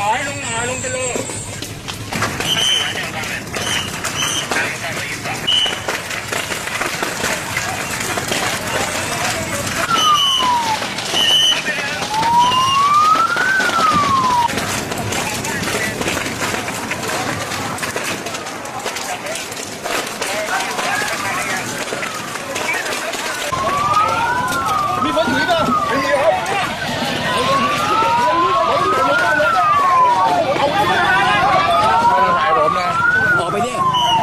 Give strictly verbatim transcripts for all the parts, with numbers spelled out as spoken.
อยลงหน่อยลงไปเลยมีคนถือป่ะไม่มีครับถ่ายผมนะออกไปดิ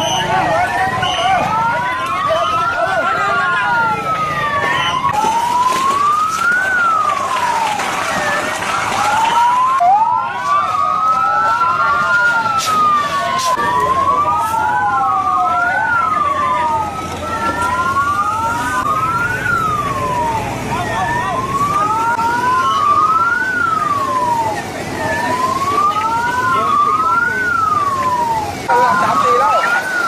สามสี่แล้ว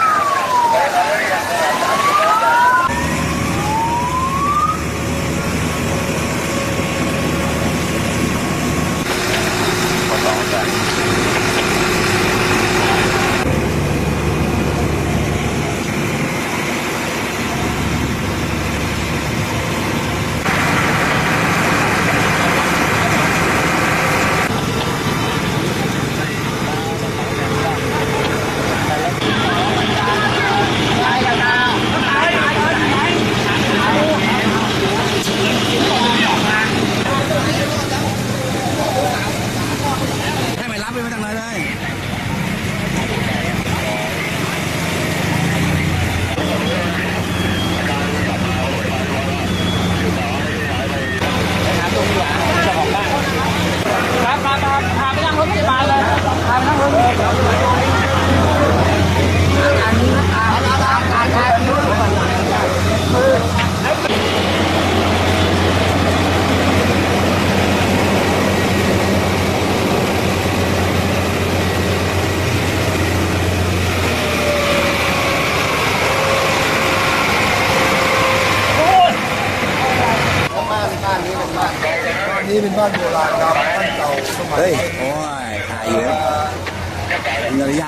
นี่เป็นบ้านโบราณครับบ้านเก่าสมัยเฮ้ยโอ้ยถ่ายอยู่เงินระยะ